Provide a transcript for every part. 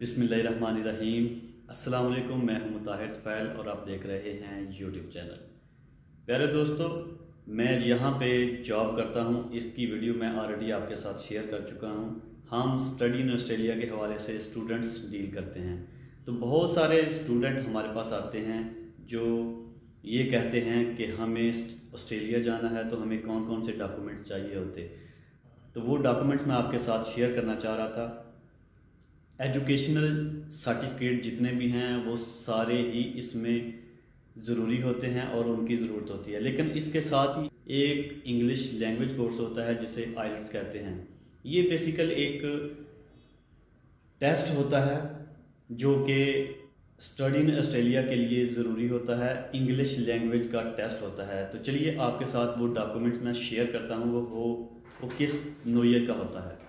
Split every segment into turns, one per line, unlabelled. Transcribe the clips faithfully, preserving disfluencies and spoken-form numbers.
बिस्मिल्लाहिर्रहमानिर्रहीम। अस्सलाम वालेकुम। मैं हूं मुताहिर तुफैल और आप देख रहे हैं यूट्यूब चैनल। प्यारे दोस्तों, मैं यहां पे जॉब करता हूं। इसकी वीडियो मैं ऑलरेडी आपके साथ शेयर कर चुका हूं। हम स्टडी इन ऑस्ट्रेलिया के हवाले से स्टूडेंट्स डील करते हैं। तो बहुत सारे स्टूडेंट हमारे पास आते हैं जो ये कहते हैं कि हमें ऑस्ट्रेलिया जाना है, तो हमें कौन कौन से डॉक्यूमेंट्स चाहिए होते। तो वो डॉक्यूमेंट्स मैं आपके साथ शेयर करना चाह रहा था। एजुकेशनल सर्टिफिकेट जितने भी हैं वो सारे ही इसमें ज़रूरी होते हैं और उनकी ज़रूरत होती है। लेकिन इसके साथ ही एक इंग्लिश लैंग्वेज कोर्स होता है जिसे आइलेट्स कहते हैं। ये बेसिकल एक टेस्ट होता है जो कि स्टडी इन ऑस्ट्रेलिया के लिए ज़रूरी होता है। इंग्लिश लैंग्वेज का टेस्ट होता है। तो चलिए आपके साथ वो डॉक्यूमेंट्स मैं शेयर करता हूँ, वो वो, वो किस नोयर का होता है।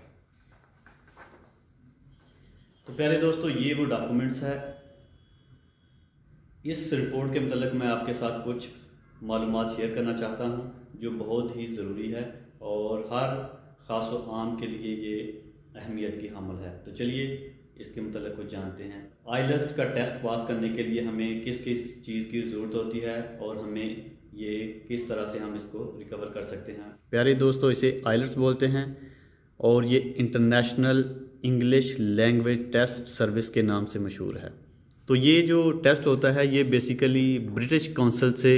तो प्यारे दोस्तों, ये वो डॉक्यूमेंट्स है। इस रिपोर्ट के मतलब मैं आपके साथ कुछ मालूमात शेयर करना चाहता हूँ जो बहुत ही ज़रूरी है और हर ख़ास व आम के लिए ये अहमियत की हामिल है। तो चलिए इसके मतलब कुछ जानते हैं। आइलेट्स का टेस्ट पास करने के लिए हमें किस किस चीज़ की ज़रूरत होती है और हमें ये किस तरह से हम इसको रिकवर कर सकते हैं। प्यारे दोस्तों, इसे आइलेट्स बोलते हैं और ये international English language test service के नाम से मशहूर है। तो ये जो टेस्ट होता है ये बेसिकली ब्रिटिश काउंसिल से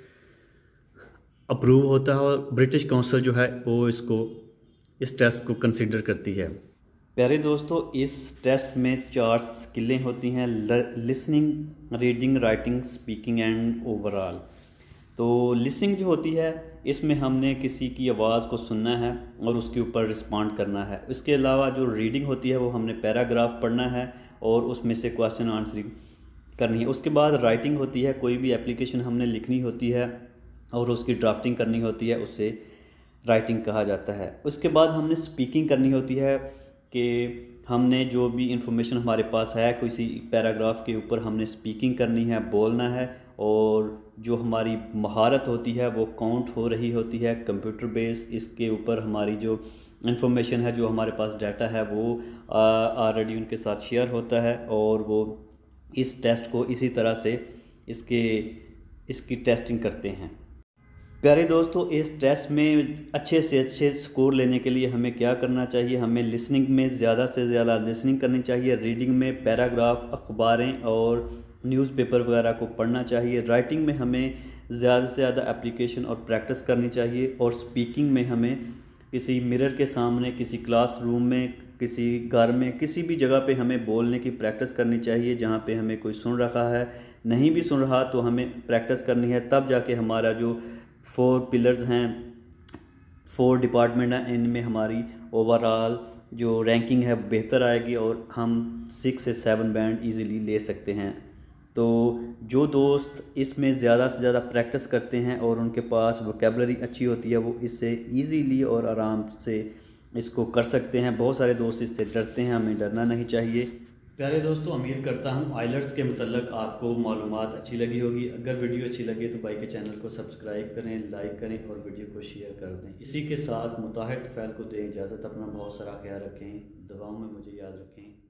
अप्रूव होता है और ब्रिटिश काउंसिल जो है वो इसको इस टेस्ट को कंसिडर करती है। प्यारे दोस्तों, इस टेस्ट में चार स्किलें होती हैं: listening, reading, writing, speaking and overall. तो लिसनिंग जो होती है इसमें हमने किसी की आवाज़ को सुनना है और उसके ऊपर रिस्पॉन्ड करना है। इसके अलावा जो रीडिंग होती है वो हमने पैराग्राफ पढ़ना है और उसमें से क्वेश्चन आंसरिंग करनी है। उसके बाद राइटिंग होती है, कोई भी एप्लीकेशन हमने लिखनी होती है और उसकी ड्राफ्टिंग करनी होती है, उससे राइटिंग कहा जाता है। उसके बाद हमने स्पीकिंग करनी होती है कि हमने जो भी इंफॉर्मेशन हमारे पास है किसी पैराग्राफ के ऊपर हमने स्पीकिंग करनी है, बोलना है। और जो हमारी महारत होती है वो काउंट हो रही होती है कंप्यूटर बेस। इसके ऊपर हमारी जो इंफॉर्मेशन है, जो हमारे पास डाटा है, वो ऑलरेडी उनके साथ शेयर होता है और वो इस टेस्ट को इसी तरह से इसके इसकी टेस्टिंग करते हैं। प्यारे दोस्तों, इस टेस्ट में अच्छे से अच्छे स्कोर लेने के लिए हमें क्या करना चाहिए? हमें लिसनिंग में ज़्यादा से ज़्यादा लिसनिंग करनी चाहिए। रीडिंग में पैराग्राफ, अखबारें और न्यूज़पेपर वगैरह को पढ़ना चाहिए। राइटिंग में हमें ज़्यादा से ज़्यादा एप्लीकेशन और प्रैक्टिस करनी चाहिए। और स्पीकिंग में हमें किसी मिरर के सामने, किसी क्लासरूम में, किसी घर में, किसी भी जगह पे हमें बोलने की प्रैक्टिस करनी चाहिए। जहाँ पे हमें कोई सुन रहा है, नहीं भी सुन रहा तो हमें प्रैक्टिस करनी है। तब जाके हमारा जो फोर पिलर्स हैं, फोर डिपार्टमेंट हैं, इनमें हमारी ओवरऑल जो रैंकिंग है बेहतर आएगी और हम सिक्स से सेवन बैंड इजीली ले सकते हैं। तो जो दोस्त इसमें ज़्यादा से ज़्यादा प्रैक्टिस करते हैं और उनके पास वोकेबलरी अच्छी होती है, वो इससे इजीली और आराम से इसको कर सकते हैं। बहुत सारे दोस्त इससे डरते हैं, हमें डरना नहीं चाहिए। प्यारे दोस्तों, उम्मीद करता हूँ आइलेट्स के मतलब आपको मालूमात अच्छी लगी होगी। अगर वीडियो अच्छी लगे तो भाई के चैनल को सब्सक्राइब करें, लाइक करें और वीडियो को शेयर कर दें। इसी के साथ मुताहिर तुफैल को दें इजाज़त। अपना बहुत सारा ख्याल रखें, दुआओं में मुझे याद रखें।